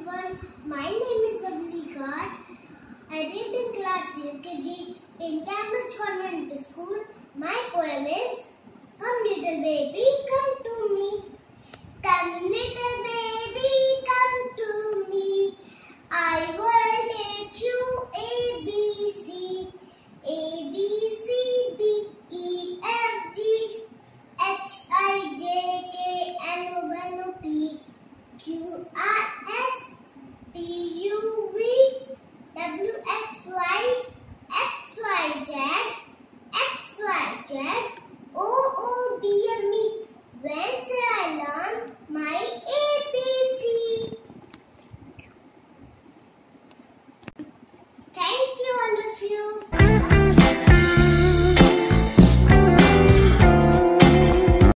everyone. My name is Abnikat. I read in class UKG in Cambridge Convent School. My poem is Come Little Baby, Come.